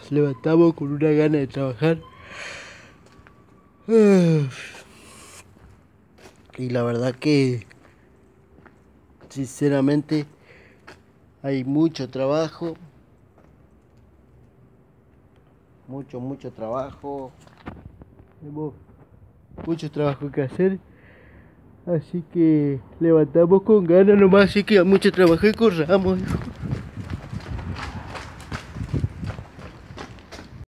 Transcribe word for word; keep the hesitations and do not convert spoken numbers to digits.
nos levantamos con una gana de trabajar. Y la verdad que, sinceramente, hay mucho trabajo. Mucho, mucho trabajo. Tenemos mucho trabajo que hacer. Así que levantamos con ganas nomás. Así que hay mucho trabajo y corramos, hijo.